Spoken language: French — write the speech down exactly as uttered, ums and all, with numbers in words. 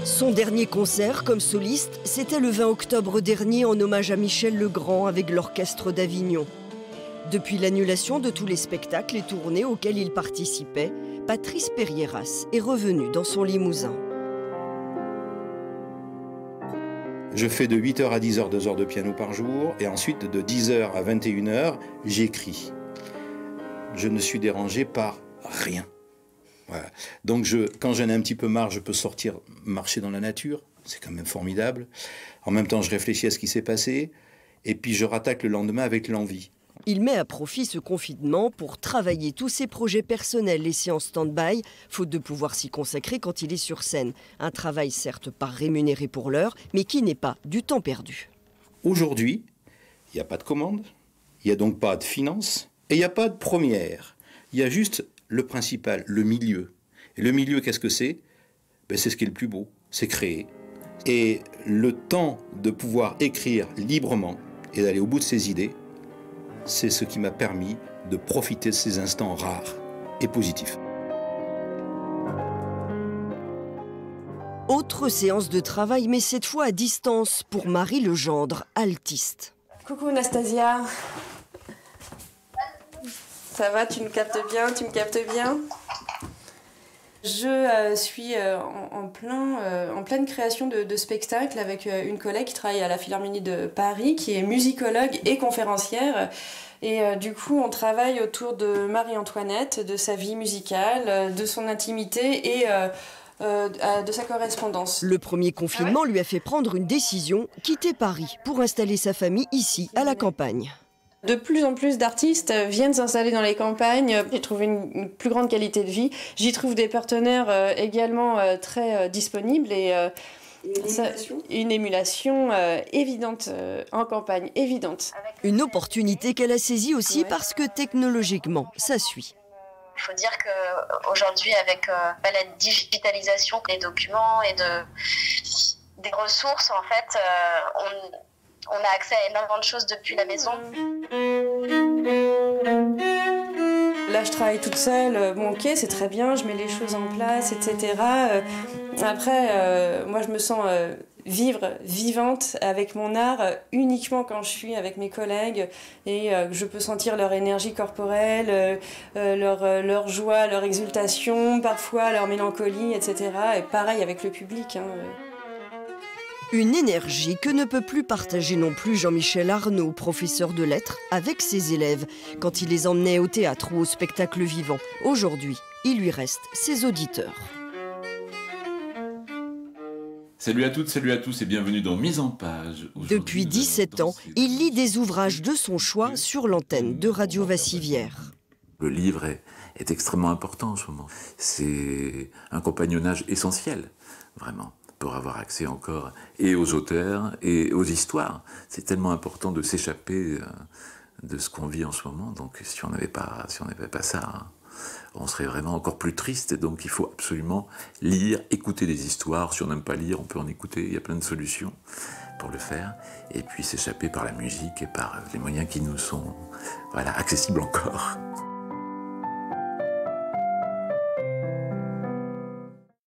Son dernier concert comme soliste, c'était le vingt octobre dernier en hommage à Michel Legrand avec l'Orchestre d'Avignon. Depuis l'annulation de tous les spectacles et tournées auxquels il participait, Patrice Périéras est revenu dans son Limousin. Je fais de huit heures à dix heures, deux heures de piano par jour, et ensuite de dix heures à vingt et une heures, j'écris. Je ne suis dérangé par rien. Voilà. Donc je, quand j'en ai un petit peu marre, je peux sortir marcher dans la nature, c'est quand même formidable. En même temps, je réfléchis à ce qui s'est passé, et puis je rattaque le lendemain avec l'envie. Il met à profit ce confinement pour travailler tous ses projets personnels laissés en stand-by, faute de pouvoir s'y consacrer quand il est sur scène. Un travail certes pas rémunéré pour l'heure, mais qui n'est pas du temps perdu. Aujourd'hui, il n'y a pas de commande, il n'y a donc pas de finance, et il n'y a pas de première. Il y a juste le principal, le milieu. Et le milieu, qu'est-ce que c'est? Ben, c'est ce qui est le plus beau, c'est créer. Et le temps de pouvoir écrire librement et d'aller au bout de ses idées, c'est ce qui m'a permis de profiter de ces instants rares et positifs. Autre séance de travail, mais cette fois à distance, pour Marie Legendre, altiste. Coucou Anastasia. Ça va, tu me captes bien, tu me captes bien? Je euh, suis euh, en, en, plein, euh, en pleine création de, de spectacles avec euh, une collègue qui travaille à la Philharmonie de Paris, qui est musicologue et conférencière. Et euh, du coup, on travaille autour de Marie-Antoinette, de sa vie musicale, de son intimité et euh, euh, de sa correspondance. Le premier confinement lui a fait prendre une décision, quitter Paris pour installer sa famille ici, à la campagne. De plus en plus d'artistes viennent s'installer dans les campagnes et trouver une, une plus grande qualité de vie. J'y trouve des partenaires euh, également euh, très euh, disponibles et euh, une ça, émulation, une émulation euh, évidente euh, en campagne, évidente. Une opportunité qu'elle a saisie aussi ouais. Parce que technologiquement, ça suit. Il faut dire qu'aujourd'hui, avec euh, la digitalisation des documents et de, des ressources, en fait, euh, on... On a accès à énormément de choses depuis la maison. Là, je travaille toute seule. Bon, ok, c'est très bien, je mets les choses en place, et cetera. Après, euh, moi, je me sens euh, vivre, vivante avec mon art euh, uniquement quand je suis avec mes collègues et euh, je peux sentir leur énergie corporelle, euh, euh, leur, euh, leur joie, leur exultation, parfois leur mélancolie, et cetera. Et pareil avec le public. Hein. Une énergie que ne peut plus partager non plus Jean-Michel Arnaud, professeur de lettres, avec ses élèves, quand il les emmenait au théâtre ou au spectacle vivant. Aujourd'hui, il lui reste ses auditeurs. Salut à toutes, salut à tous et bienvenue dans Mise en Page. Depuis dix-sept ans, il lit des ouvrages de son choix sur l'antenne de Radio Vassivière. Le livre est, est extrêmement important en ce moment. C'est un compagnonnage essentiel, vraiment, pour avoir accès encore et aux auteurs et aux histoires. C'est tellement important de s'échapper de ce qu'on vit en ce moment. Donc si on n'avait pas, si on n'avait pas ça, on serait vraiment encore plus triste. Donc il faut absolument lire, écouter des histoires. Si on n'aime pas lire, on peut en écouter. Il y a plein de solutions pour le faire. Et puis s'échapper par la musique et par les moyens qui nous sont voilà, accessibles encore.